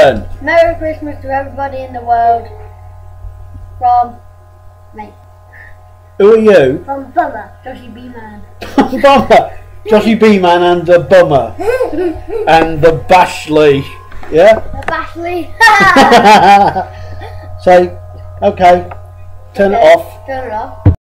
turn. Merry Christmas to everybody in the world. From me. Who are you? From Bummer, Joshy B Man. Bummer. Joshy B Man and the Bummer. And the Bashley. Yeah? The Bashley. So, okay. Turn it off. Turn it off.